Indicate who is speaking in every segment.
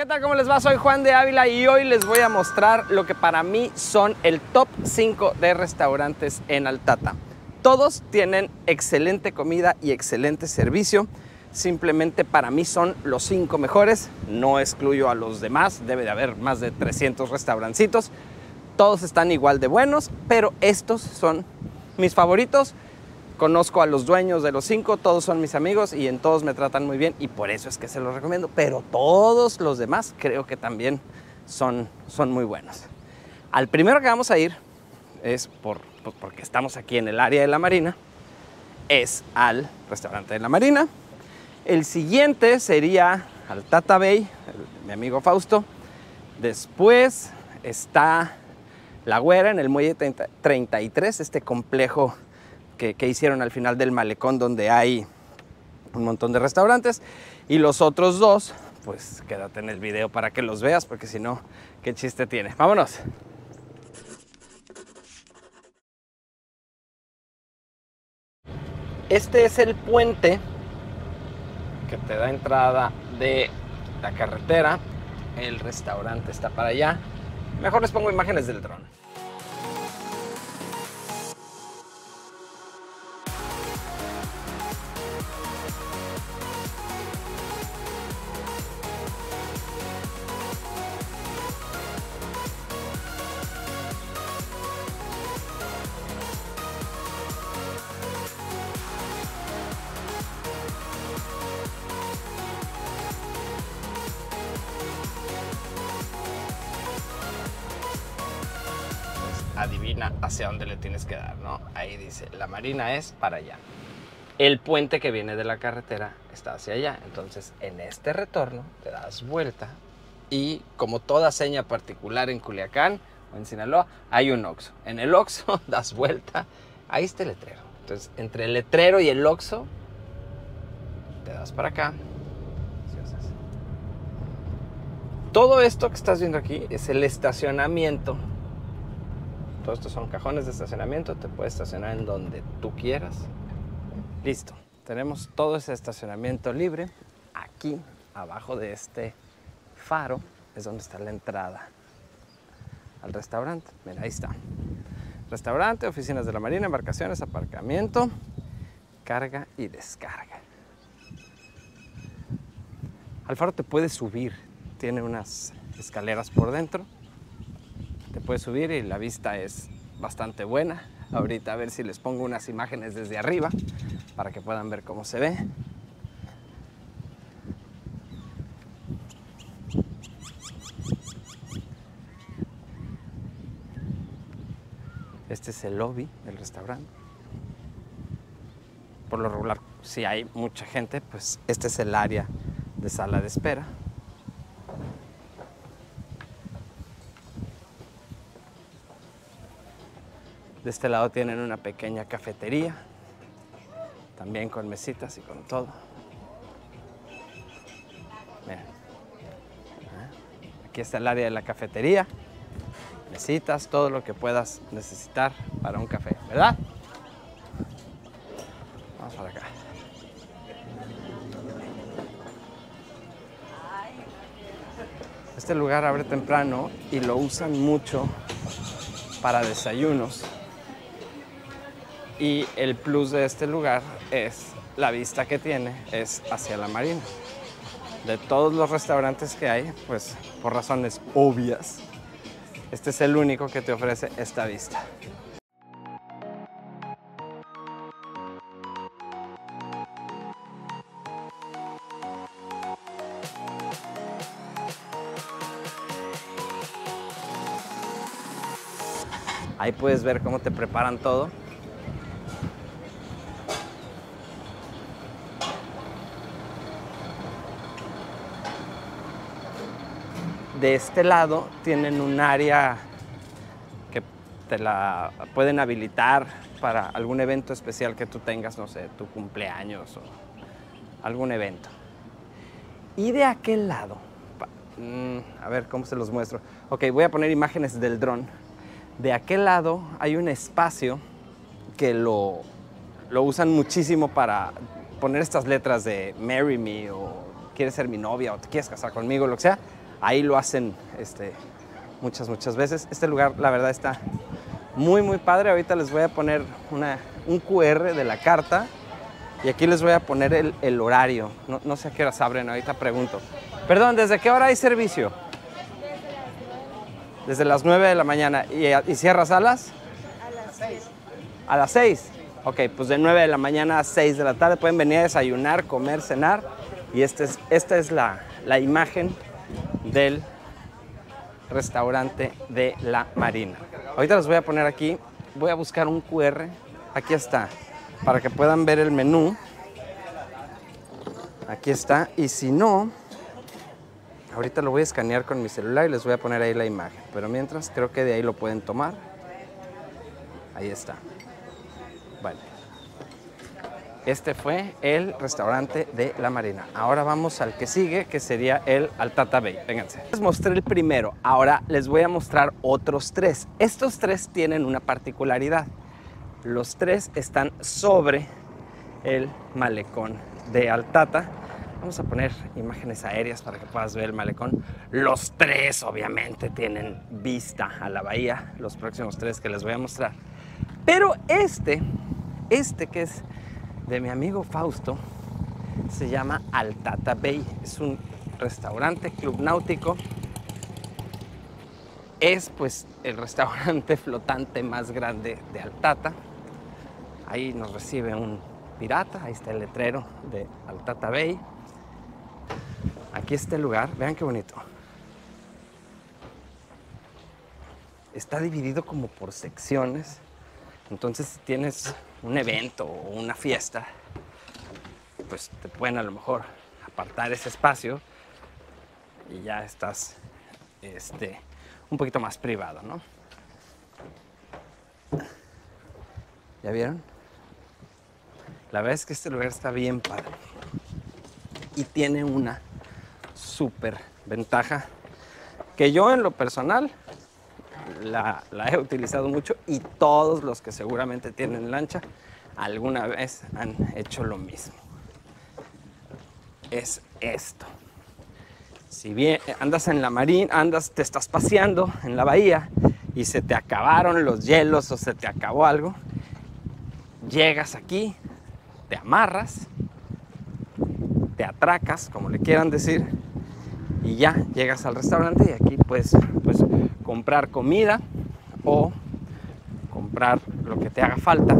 Speaker 1: ¿Qué tal? ¿Cómo les va? Soy Juan de Ávila y hoy les voy a mostrar lo que para mí son el top 5 de restaurantes en Altata. Todos tienen excelente comida y excelente servicio. Simplemente para mí son los 5 mejores. No excluyo a los demás. Debe de haber más de 300 restaurancitos. Todos están igual de buenos, pero estos son mis favoritos. Conozco a los dueños de los 5, todos son mis amigos y en todos me tratan muy bien y por eso es que se los recomiendo. Pero todos los demás creo que también son muy buenos. Al primero que vamos a ir es porque estamos aquí en el área de la Marina, es al restaurante de la Marina. El siguiente sería Altata Bay, mi amigo Fausto. Después está La Güera en el Muelle 33, este complejo que hicieron al final del malecón donde hay un montón de restaurantes. Y los otros dos, pues quédate en el video para que los veas, porque si no, ¿qué chiste tiene? ¡Vámonos! Este es el puente que te da entrada de la carretera. El restaurante está para allá. Mejor les pongo imágenes del dron. Adivina hacia dónde le tienes que dar, ¿no? Ahí dice, la Marina es para allá. El puente que viene de la carretera está hacia allá. Entonces, en este retorno te das vuelta y como toda seña particular en Culiacán o en Sinaloa, hay un Oxxo. En el Oxxo das vuelta, ahí está el letrero. Entonces, entre el letrero y el Oxxo, te das para acá. Todo esto que estás viendo aquí es el estacionamiento. Todos estos son cajones de estacionamiento, te puedes estacionar en donde tú quieras. Listo, tenemos todo ese estacionamiento libre. Aquí, abajo de este faro, es donde está la entrada al restaurante. Mira, ahí está. Restaurante, oficinas de la Marina, embarcaciones, aparcamiento, carga y descarga. Al faro te puedes subir, tiene unas escaleras por dentro. Te puedes subir y la vista es bastante buena. Ahorita a ver si les pongo unas imágenes desde arriba para que puedan ver cómo se ve. Este es el lobby del restaurante. Por lo regular, si hay mucha gente, pues este es el área de sala de espera. De este lado tienen una pequeña cafetería, también con mesitas y con todo. Miren. Aquí está el área de la cafetería, mesitas, todo lo que puedas necesitar para un café, ¿verdad? Vamos para acá. Este lugar abre temprano y lo usan mucho para desayunos. Y el plus de este lugar es la vista que tiene, es hacia la Marina. De todos los restaurantes que hay, pues por razones obvias, este es el único que te ofrece esta vista. Ahí puedes ver cómo te preparan todo. De este lado tienen un área que te la pueden habilitar para algún evento especial que tú tengas, no sé, tu cumpleaños o algún evento. Y de aquel lado, a ver cómo se los muestro. Ok, voy a poner imágenes del dron. De aquel lado hay un espacio que lo usan muchísimo para poner estas letras de Marry Me o quieres ser mi novia o te quieres casar conmigo, lo que sea. ahí lo hacen muchas veces. Este lugar, la verdad, está muy padre. Ahorita les voy a poner un QR de la carta y aquí les voy a poner el horario. No sé a qué horas abren, ahorita pregunto. Perdón, ¿desde qué hora hay servicio? Desde las 9 de la mañana. ¿Y cierras a las?
Speaker 2: A las 6.
Speaker 1: ¿A las 6? Ok, pues de 9 de la mañana a 6 de la tarde pueden venir a desayunar, comer, cenar. Y esta es la imagen del restaurante de La Marina. Ahorita les voy a poner aquí, voy a buscar un QR. Aquí está, para que puedan ver el menú. Aquí está, y si no, ahorita lo voy a escanear con mi celular y les voy a poner ahí la imagen. Pero mientras, creo que de ahí lo pueden tomar. Ahí está. Bueno, este fue el restaurante de La Marina. Ahora vamos al que sigue, que sería el Al Tata Bay. Vénganse. Les mostré el primero, ahora les voy a mostrar otros 3. Estos 3 tienen una particularidad. Los 3 están sobre el malecón de Al Tata. Vamos a poner imágenes aéreas para que puedas ver el malecón. Los 3 obviamente tienen vista a la bahía, los próximos 3 que les voy a mostrar. Pero este que es de mi amigo Fausto, se llama Al Tata Bay. Es un restaurante, club náutico. Es pues el restaurante flotante más grande de Al Tata. Ahí nos recibe un pirata, ahí está el letrero de Al Tata Bay. Aquí está el lugar, vean qué bonito. Está dividido como por secciones. Entonces, si tienes un evento o una fiesta, pues te pueden a lo mejor apartar ese espacio y ya estás un poquito más privado, ¿no? ¿Ya vieron? La verdad es que este lugar está bien padre y tiene una súper ventaja que yo en lo personal la he utilizado mucho y todos los que seguramente tienen lancha alguna vez han hecho lo mismo. Es esto. Si bien andas en la marina, te estás paseando en la bahía y se te acabaron los hielos o se te acabó algo, llegas aquí, te amarras, te atracas, como le quieran decir, y ya llegas al restaurante y aquí puedes comprar comida o comprar lo que te haga falta.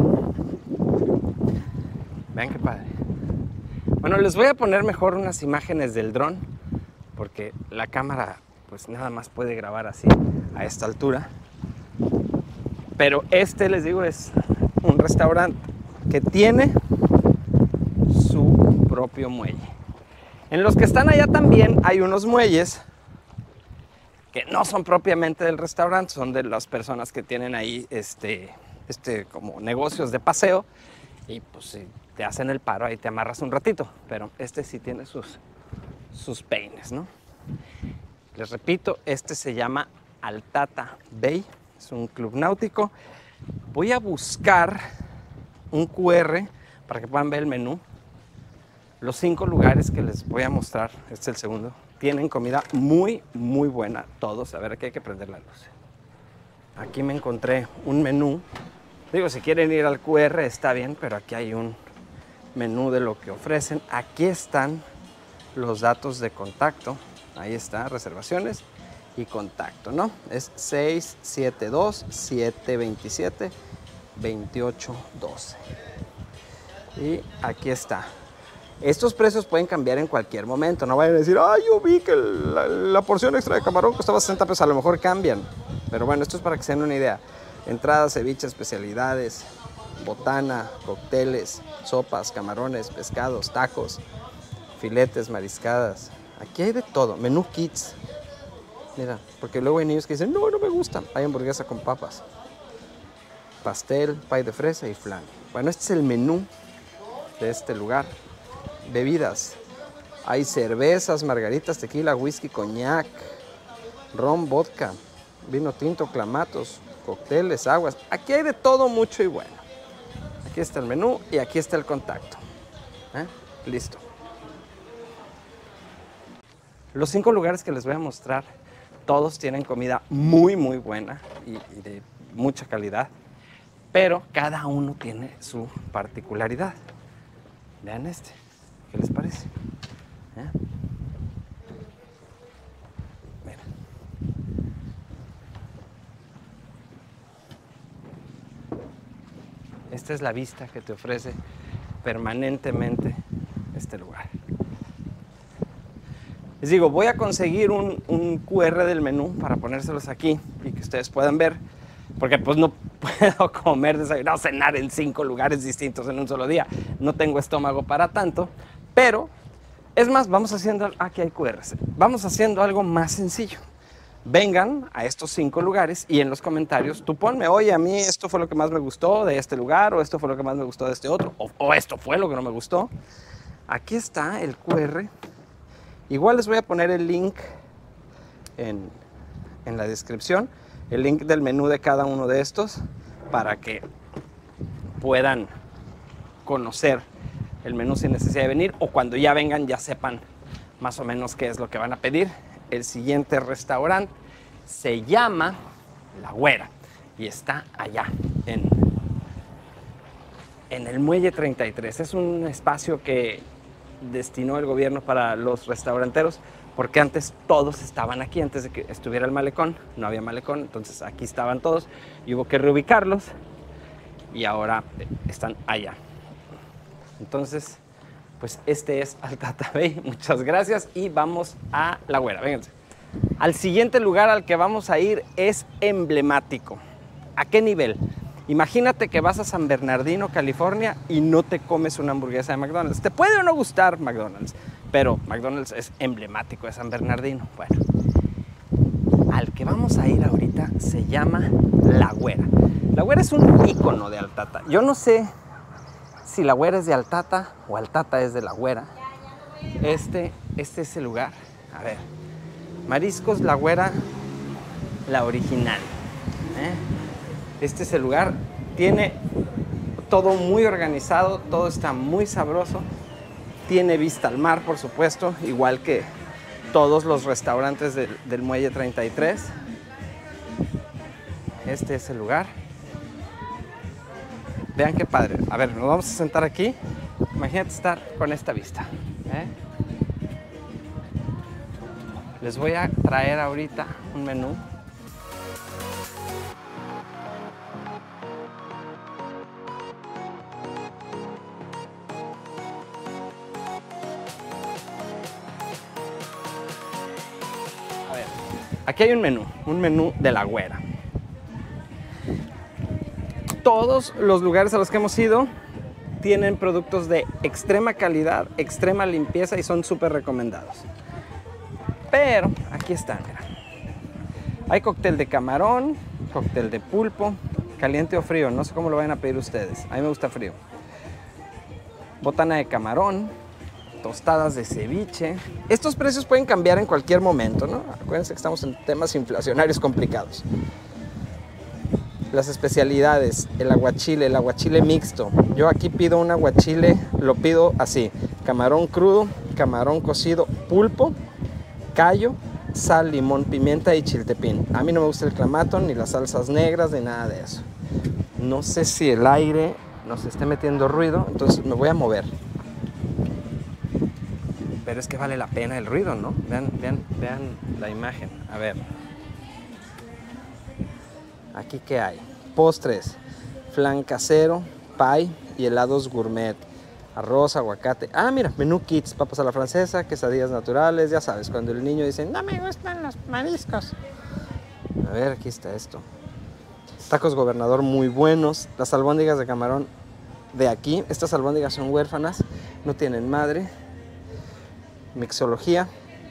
Speaker 1: Vean qué padre. Bueno, les voy a poner mejor unas imágenes del dron porque la cámara pues nada más puede grabar así a esta altura. Pero les digo, es un restaurante que tiene su propio muelle. En los que están allá también hay unos muelles que no son propiamente del restaurante, son de las personas que tienen ahí como negocios de paseo y pues si te hacen el paro ahí te amarras un ratito, pero sí tiene sus peines, ¿no? Les repito, se llama Al Tata Bay, es un club náutico. Voy a buscar un QR para que puedan ver el menú. Los 5 lugares que les voy a mostrar, este es el segundo, tienen comida muy buena, todos. A ver, aquí hay que prender la luz. Aquí me encontré un menú. Digo, si quieren ir al QR está bien, pero aquí hay un menú de lo que ofrecen. Aquí están los datos de contacto. Ahí está, reservaciones y contacto, ¿no? Es 672-727-2812. Y aquí está. Estos precios pueden cambiar en cualquier momento. No vayan a decir, ay, yo vi que la porción extra de camarón costaba 60 pesos. A lo mejor cambian. Pero bueno, esto es para que se den una idea. Entradas, ceviche, especialidades, botana, cócteles, sopas, camarones, pescados, tacos, filetes, mariscadas. Aquí hay de todo. Menú kids. Mira, porque luego hay niños que dicen, no me gusta. Hay hamburguesa con papas, pastel, pay de fresa y flan. Bueno, este es el menú de este lugar. Bebidas. Hay cervezas, margaritas, tequila, whisky, coñac, ron, vodka, vino tinto, clamatos, cócteles, aguas. Aquí hay de todo, mucho y bueno. Aquí está el menú y aquí está el contacto. Listo. Los 5 lugares que les voy a mostrar, todos tienen comida muy, muy buena y de mucha calidad, pero cada uno tiene su particularidad. Vean este, ¿qué les parece? Miren. Esta es la vista que te ofrece permanentemente este lugar. Les digo, voy a conseguir un QR del menú para ponérselos aquí y que ustedes puedan ver, porque pues no puedo comer, desayunar, cenar en 5 lugares distintos en un solo día. No tengo estómago para tanto, pero es más, vamos haciendo, aquí hay QRs, vamos haciendo algo más sencillo. Vengan a estos 5 lugares y en los comentarios tú ponme, oye, a mí esto fue lo que más me gustó de este lugar, o esto fue lo que más me gustó de este otro, o esto fue lo que no me gustó. Aquí está el QR. Igual les voy a poner el link en la descripción, el link del menú de cada uno de estos, para que puedan conocer el menú sin necesidad de venir, o cuando ya vengan ya sepan más o menos qué es lo que van a pedir. El siguiente restaurante se llama La Güera y está allá en el Muelle 33. Es un espacio que destinó el gobierno para los restauranteros, porque antes todos estaban aquí, antes de que estuviera el malecón, no había malecón, entonces aquí estaban todos y hubo que reubicarlos y ahora están allá. Entonces, pues este es Al Tata Bay. Muchas gracias y vamos a La Güera. Vénganse. Al siguiente lugar al que vamos a ir es emblemático. ¿A qué nivel? Imagínate que vas a San Bernardino, California, y no te comes una hamburguesa de McDonald's. Te puede o no gustar McDonald's, pero McDonald's es emblemático de San Bernardino. Bueno, al que vamos a ir ahorita se llama La Güera. La Güera es un ícono de Al Tata. Yo no sé si La Güera es de Al Tata o Al Tata es de La Güera. Este es el lugar. A ver, Mariscos La Güera, la original. Este es el lugar, tiene todo muy organizado, todo está muy sabroso, tiene vista al mar, por supuesto, igual que todos los restaurantes del Muelle 33. Este es el lugar. Vean qué padre. A ver, nos vamos a sentar aquí. Imagínate estar con esta vista. Les voy a traer ahorita un menú. Aquí hay un menú de La Güera. Todos los lugares a los que hemos ido tienen productos de extrema calidad, extrema limpieza y son súper recomendados. Pero aquí están, mira. Hay cóctel de camarón, cóctel de pulpo, caliente o frío, no sé cómo lo vayan a pedir ustedes. A mí me gusta frío. Botana de camarón, tostadas de ceviche. Estos precios pueden cambiar en cualquier momento, ¿no? Acuérdense que estamos en temas inflacionarios complicados. Las especialidades, el aguachile mixto. Yo aquí pido un aguachile, lo pido así: camarón crudo, camarón cocido, pulpo, callo, sal, limón, pimienta y chiltepín. A mí no me gusta el clamato, ni las salsas negras, ni nada de eso. No sé si el aire nos esté metiendo ruido, entonces me voy a mover. Pero es que vale la pena el ruido, ¿no? Vean la imagen. A ver. Aquí qué hay. Postres, flan casero, pie y helados gourmet. Arroz, aguacate. Ah, mira, menú kids, papas a la francesa, quesadillas naturales. Ya sabes, cuando el niño dice, no me gustan los mariscos. A ver, aquí está esto. Tacos gobernador muy buenos. Las albóndigas de camarón de aquí. Estas albóndigas son huérfanas, no tienen madre. Mixología,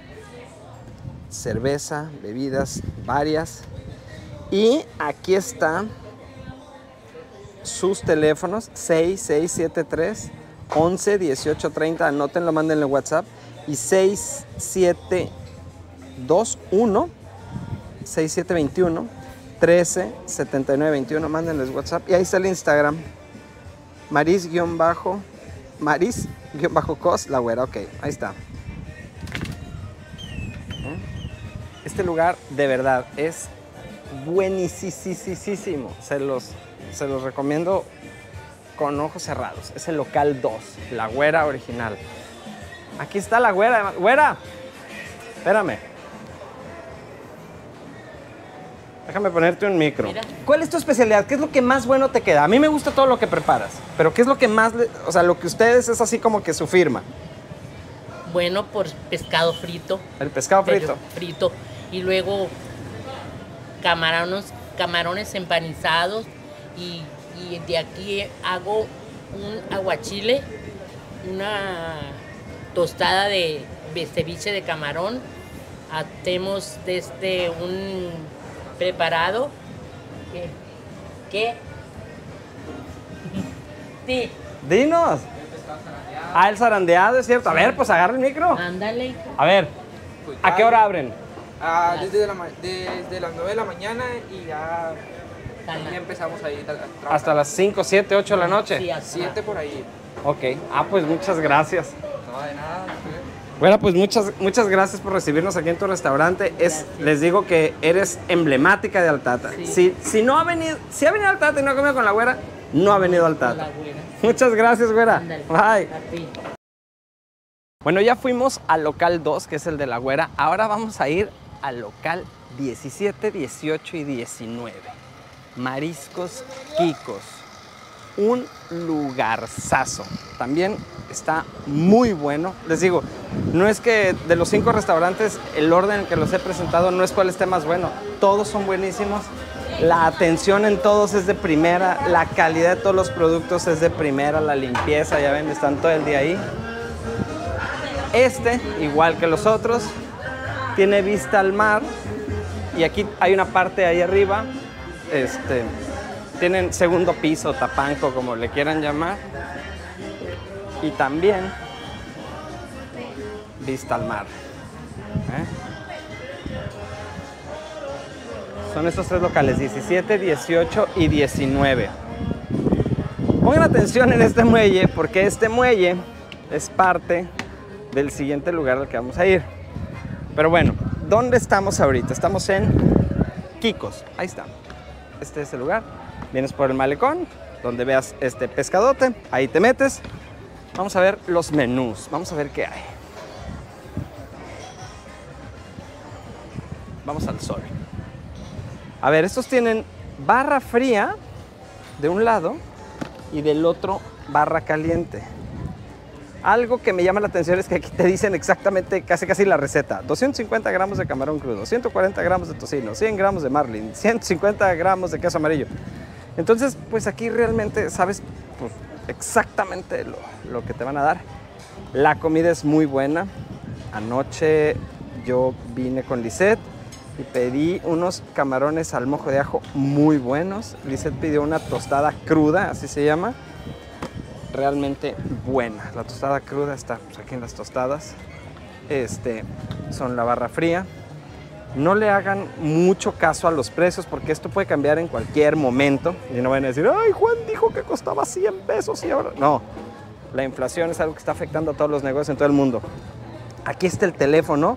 Speaker 1: cerveza, bebidas varias. Y aquí están sus teléfonos: 6673 11 18 30. Anótenlo, mándenle WhatsApp. Y 6721 6721 13 79 21. Mándenles WhatsApp. Y ahí está el Instagram: Maris-Cos La Güera. Ok, ahí está. Este lugar de verdad es buenísimo. Se los recomiendo con ojos cerrados. Es el local 2, La Güera original. Aquí está La Güera. ¡Güera! Espérame. Déjame ponerte un micro.
Speaker 2: Mira.
Speaker 1: ¿Cuál es tu especialidad? ¿Qué es lo que más bueno te queda? A mí me gusta todo lo que preparas, pero ¿qué es lo que más, o sea, lo que ustedes es así como que su firma?
Speaker 2: Bueno, por pescado frito.
Speaker 1: El pescado frito.
Speaker 2: Frito. Y luego camarones empanizados. Y de aquí hago un aguachile, una tostada de ceviche de camarón. Hacemos un preparado. ¿Qué? Sí.
Speaker 1: Dinos. Ah, el zarandeado, es cierto. A ver, pues agarra el micro.
Speaker 2: Ándale.
Speaker 1: A ver, ¿a qué hora abren?
Speaker 3: Desde las 9 de la mañana y ya empezamos ahí a trabajar.
Speaker 1: Hasta las 5, 7, 8 de la noche.
Speaker 2: Sí, hasta
Speaker 3: 7 por ahí.
Speaker 1: Ok. Ah, pues muchas gracias.
Speaker 3: No, de nada.
Speaker 1: Bueno, pues muchas gracias por recibirnos aquí en tu restaurante. Les digo que eres emblemática de Altata.
Speaker 2: Sí.
Speaker 1: Si ha venido a Altata y no ha comido con La Güera, no ha venido a Altata.
Speaker 2: La Güera.
Speaker 1: Muchas gracias, Güera.
Speaker 2: Ándale.
Speaker 1: Bye.
Speaker 2: A ti.
Speaker 1: Bueno, ya fuimos al local 2, que es el de La Güera. Ahora vamos a ir al local 17, 18 y 19. Mariscos Quicos. Un lugarzazo. También está muy bueno. Les digo, no es que de los 5 restaurantes, el orden en que los he presentado no es cuál esté más bueno. Todos son buenísimos. La atención en todos es de primera. La calidad de todos los productos es de primera. La limpieza, ya ven, están todo el día ahí. Igual que los otros, tiene vista al mar. Y aquí hay una parte ahí arriba. Tienen segundo piso, tapanco, como le quieran llamar. Y también vista al mar. Son estos 3 locales, 17, 18 y 19. Pongan atención en este muelle, porque este muelle es parte del siguiente lugar al que vamos a ir. Pero bueno, ¿dónde estamos ahorita? Estamos en Quicos. Ahí está. Este es el lugar. Vienes por el malecón, donde veas este pescadote. Ahí te metes. Vamos a ver los menús. Vamos a ver qué hay. Vamos al sol. A ver, estos tienen barra fría de un lado y del otro barra caliente. Algo que me llama la atención es que aquí te dicen exactamente casi la receta. 250 gramos de camarón crudo, 140 gramos de tocino, 100 gramos de marlin, 150 gramos de queso amarillo. Entonces, pues aquí realmente sabes pues, exactamente lo que te van a dar. La comida es muy buena. Anoche yo vine con Lisette y pedí unos camarones al mojo de ajo muy buenos. Lisette pidió una tostada cruda, así se llama. Realmente buena. La tostada cruda está pues, aquí en las tostadas. Son la barra fría. No le hagan mucho caso a los precios porque esto puede cambiar en cualquier momento. Y no van a decir, ay, Juan dijo que costaba 100 pesos y ahora... No, la inflación es algo que está afectando a todos los negocios en todo el mundo. Aquí está el teléfono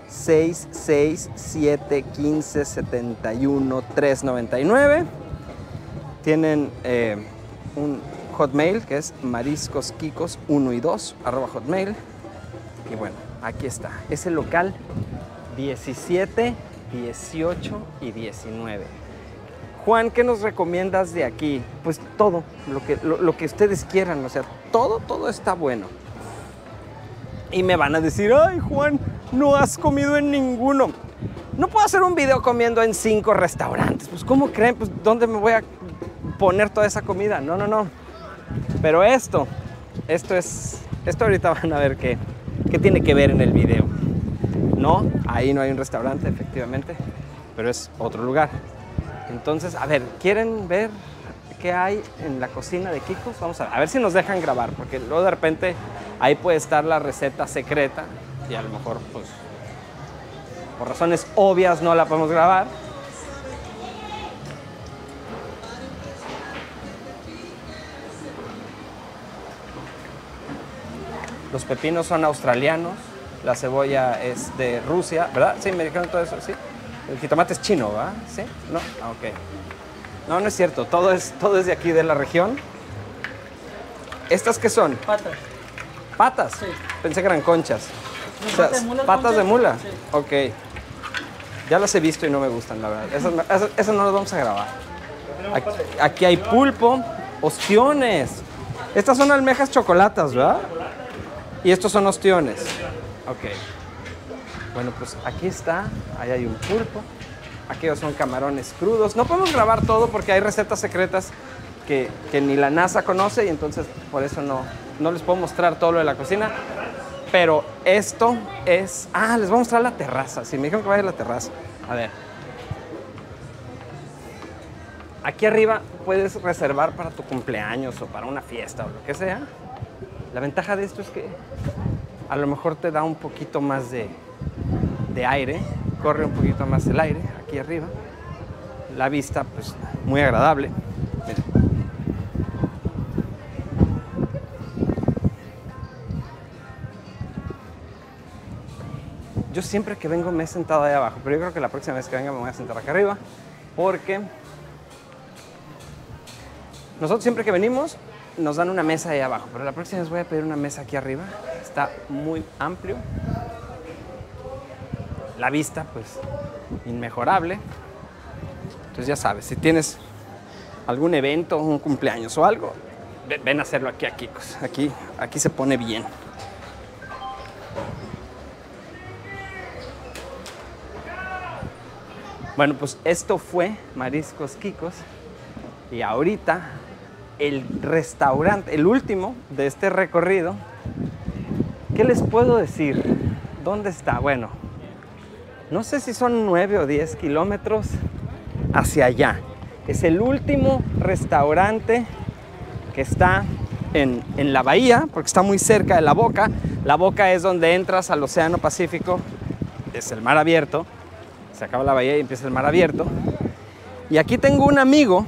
Speaker 1: 667-1571-399. Tienen un Hotmail que es mariscosquicos1y2 @hotmail. Y bueno, aquí está. Es el local 17, 18 y 19. Juan, ¿qué nos recomiendas de aquí? Pues todo, lo que ustedes quieran, o sea, todo está bueno. Y me van a decir, ay Juan, no has comido en ninguno. No puedo hacer un video comiendo en 5 restaurantes. Pues ¿cómo creen? Pues ¿dónde me voy a poner toda esa comida? No. Pero esto ahorita van a ver qué tiene que ver en el video. No, ahí no hay un restaurante, efectivamente, pero es otro lugar. Entonces, a ver, ¿quieren ver qué hay en la cocina de Quicos? Vamos a ver si nos dejan grabar, porque luego de repente ahí puede estar la receta secreta y a lo mejor, pues, por razones obvias no la podemos grabar. Los pepinos son australianos, La cebolla es de Rusia, ¿verdad? Sí, me dijeron todo eso, sí. El jitomate es chino, ¿verdad? ¿Sí? No, ok. No, no es cierto, todo es de aquí, de la región. ¿Estas qué son?
Speaker 4: Patas.
Speaker 1: ¿Patas?
Speaker 4: Sí.
Speaker 1: Pensé que eran conchas.
Speaker 4: No,
Speaker 1: O sea,
Speaker 4: patas de mula,
Speaker 1: ¿patas de
Speaker 4: conchas.
Speaker 1: mula?
Speaker 4: Sí.
Speaker 1: Ok. Ya las he visto y no me gustan, la verdad. Esas no las vamos a grabar. Aquí hay pulpo, ostiones. Estas son almejas chocolatas, ¿verdad? Y estos son ostiones. Ok. Bueno, pues aquí está. Ahí hay un pulpo. Aquellos son camarones crudos. No podemos grabar todo porque hay recetas secretas que ni la NASA conoce y entonces por eso no les puedo mostrar todo lo de la cocina. Pero esto es... Ah, les voy a mostrar la terraza. Sí, me dijeron que vaya a la terraza. A ver. Aquí arriba puedes reservar para tu cumpleaños o para una fiesta o lo que sea. La ventaja de esto es que a lo mejor te da un poquito más de aire. Corre un poquito más el aire aquí arriba. La vista, pues, muy agradable. Miren. Yo siempre que vengo me he sentado ahí abajo, pero yo creo que la próxima vez que venga me voy a sentar acá arriba, porque nosotros siempre que venimos nos dan una mesa ahí abajo, pero la próxima vez voy a pedir una mesa aquí arriba. Está muy amplio. La vista, pues, inmejorable. Entonces ya sabes, si tienes algún evento, un cumpleaños o algo, ven a hacerlo aquí a Kikos. Aquí se pone bien. Bueno, pues esto fue Mariscos Kikos. Y ahorita el restaurante, el último de este recorrido, ¿qué les puedo decir? ¿Dónde está? Bueno, no sé si son 9 o 10 kilómetros hacia allá. Es el último restaurante que está en la bahía, porque está muy cerca de La Boca. La Boca es donde entras al Océano Pacífico, es el mar abierto. Se acaba la bahía y empieza el mar abierto. Y aquí tengo un amigo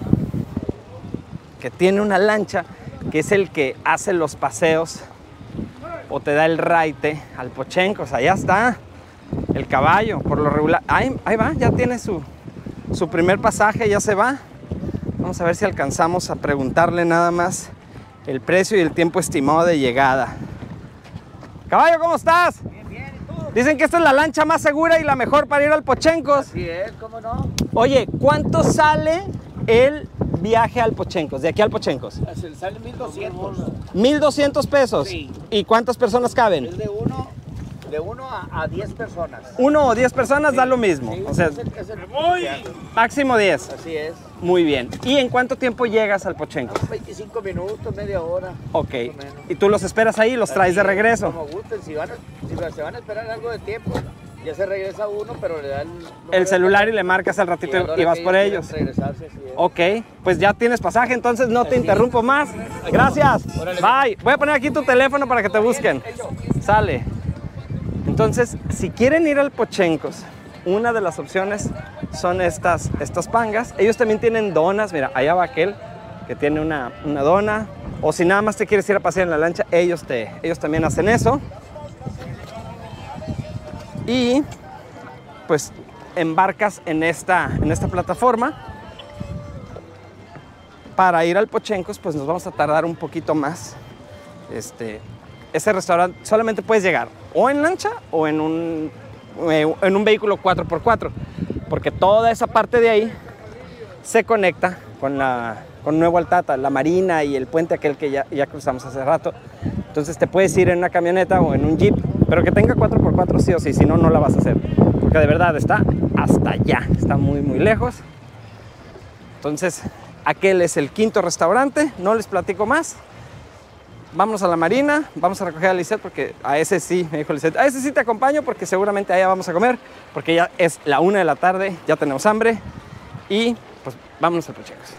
Speaker 1: que tiene una lancha, que es el que hace los paseos o te da el raite al Pochencos. Allá está el caballo, por lo regular. Ahí va, ya tiene su primer pasaje, ya se va. Vamos a ver si alcanzamos a preguntarle nada más el precio y el tiempo estimado de llegada. Caballo, ¿cómo estás?
Speaker 5: Bien, bien, ¿y tú?
Speaker 1: Dicen que esta es la lancha más segura y la mejor para ir al Pochencos.
Speaker 5: Así es, ¿cómo no?
Speaker 1: Oye, ¿cuánto sale el viaje al Pochencos, de aquí al Pochencos?
Speaker 5: Sale 1,200.
Speaker 1: 1,200 pesos.
Speaker 5: Sí.
Speaker 1: ¿Y cuántas personas caben?
Speaker 5: Es de uno a 10 personas.
Speaker 1: 1 o 10 personas
Speaker 5: Sí.
Speaker 1: da lo mismo.
Speaker 5: Sí,
Speaker 1: O sea,
Speaker 5: es el que hace.
Speaker 1: máximo 10.
Speaker 5: Así es.
Speaker 1: Muy bien. ¿Y en cuánto tiempo llegas al Pochencos?
Speaker 5: 25 minutos, media hora.
Speaker 1: Ok.
Speaker 5: más o menos.
Speaker 1: ¿Y tú los esperas ahí y los traes de
Speaker 5: Así es,
Speaker 1: regreso?
Speaker 5: Como gusten, si se van a esperar algo de tiempo, ya se regresa uno, pero le da el número
Speaker 1: El
Speaker 5: de
Speaker 1: celular y
Speaker 5: teléfono.
Speaker 1: le marcas al ratito
Speaker 5: a la hora
Speaker 1: y vas
Speaker 5: que
Speaker 1: por
Speaker 5: ellos
Speaker 1: ellos.
Speaker 5: quieran regresarse, así es.
Speaker 1: Ok, pues ya tienes pasaje, entonces no te interrumpo más. Gracias. Bye. Voy a poner aquí tu teléfono para que te busquen. Sale. Entonces, si quieren ir al Pochencos, una de las opciones son estas pangas. Ellos también tienen donas. Mira, allá va aquel que tiene una dona. O si nada más te quieres ir a pasear en la lancha, ellos también hacen eso. Y pues embarcas en esta plataforma. Para ir al Pochencos, pues nos vamos a tardar un poquito más. Ese restaurante solamente puedes llegar o en lancha o en un vehículo 4x4, porque toda esa parte de ahí se conecta con Nuevo Altata, la marina y el puente aquel que ya cruzamos hace rato. Entonces te puedes ir en una camioneta o en un jeep, pero que tenga 4x4 sí o sí, si no, no la vas a hacer, porque de verdad está hasta allá, está muy muy lejos. Entonces aquel es el quinto restaurante, no les platico más. Vámonos a la marina, vamos a recoger a Lisette porque a ese sí, me dijo Lisette, a ese sí te acompaño porque seguramente allá vamos a comer, porque ya es la 1 de la tarde, ya tenemos hambre y pues vámonos al Pochencos.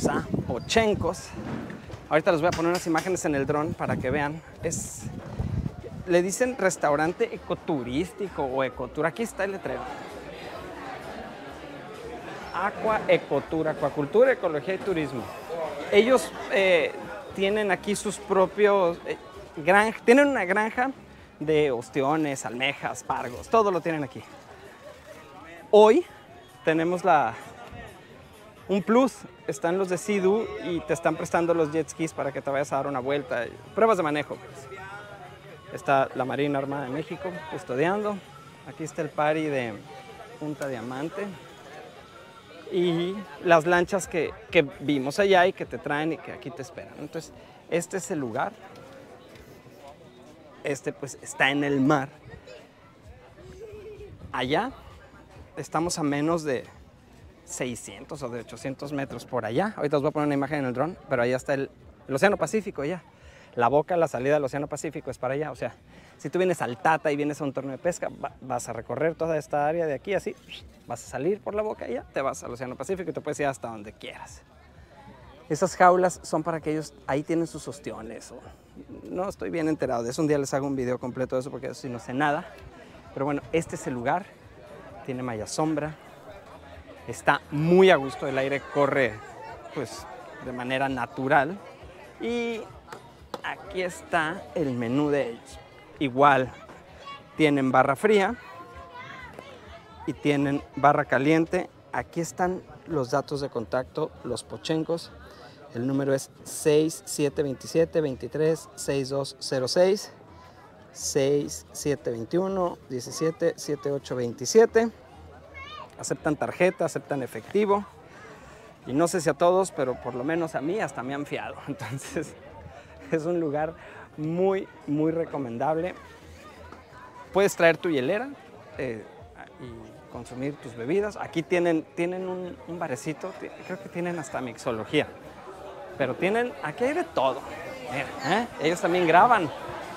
Speaker 1: Vamos a Pochencos. Ahorita les voy a poner unas imágenes en el dron para que vean. Le dicen restaurante ecoturístico o ecotour. Aquí está el letrero. Aqua Ecotour, acuacultura, ecología y turismo. Ellos tienen aquí sus propios tienen una granja de ostiones, almejas, pargos, todo lo tienen aquí. Hoy tenemos un plus, están los de Sea-Doo y te están prestando los jet skis para que te vayas a dar una vuelta, pruebas de manejo. Está la Marina Armada de México custodiando, aquí está el party de Punta Diamante y las lanchas que vimos allá y que te traen y que aquí te esperan. Entonces, este es el lugar. Pues está en el mar. Allá estamos a menos de 600 o de 800 metros por allá. Ahorita os voy a poner una imagen en el dron, pero allá está el Océano Pacífico ya. La boca, la salida del Océano Pacífico es para allá. O sea, si tú vienes al Tata y vienes a un torneo de pesca, vas a recorrer toda esta área de aquí así, vas a salir por la boca y ya te vas al Océano Pacífico y te puedes ir hasta donde quieras. Esas jaulas son para que ellos, ahí tienen sus ostiones. No estoy bien enterado de eso, un día les hago un video completo de eso porque de eso sí no sé nada. Pero bueno, este es el lugar, tiene malla sombra, está muy a gusto, el aire corre pues de manera natural. Y aquí está el menú de ellos. Igual tienen barra fría y tienen barra caliente. Aquí están los datos de contacto, los Pochencos. El número es 6727-236206, 6721-177827. Aceptan tarjeta, aceptan efectivo. Y no sé si a todos, pero por lo menos a mí hasta me han fiado. Entonces, es un lugar muy, muy recomendable. Puedes traer tu hielera y consumir tus bebidas. Aquí tienen un barecito, creo que tienen hasta mixología. Pero aquí hay de todo. Mira, ellos también graban.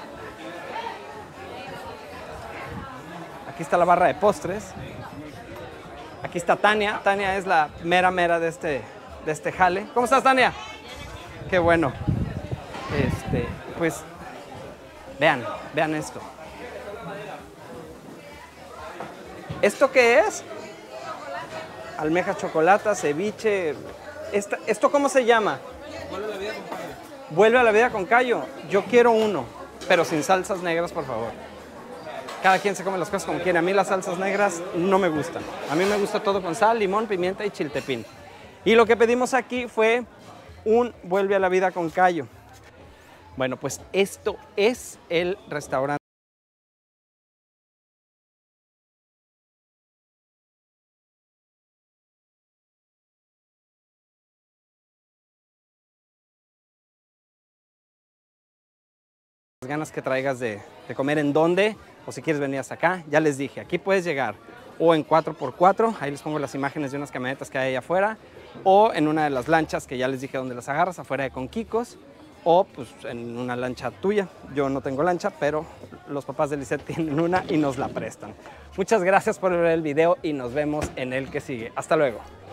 Speaker 1: Aquí está la barra de postres. Aquí está Tania. Tania es la mera de este jale. ¿Cómo estás, Tania? Qué bueno. Pues vean esto. ¿Esto qué es? Almeja chocolata, ceviche. ¿Esto cómo se llama?
Speaker 3: Vuelve a la vida con callo.
Speaker 1: Vuelve a la vida con callo. Yo quiero uno, pero sin salsas negras, por favor. Cada quien se come las cosas como quiere. A mí las salsas negras no me gustan. A mí me gusta todo con sal, limón, pimienta y chiltepín. Y lo que pedimos aquí fue un vuelve a la vida con callo. Bueno, pues esto es el restaurante. Las ganas que traigas de comer en dónde, o si quieres venir hasta acá, ya les dije, aquí puedes llegar o en 4x4, ahí les pongo las imágenes de unas camionetas que hay allá afuera, o en una de las lanchas que ya les dije dónde las agarras, afuera de Conquicos, o pues en una lancha tuya. Yo no tengo lancha, pero los papás de Lisette tienen una y nos la prestan. Muchas gracias por ver el video y nos vemos en el que sigue. Hasta luego.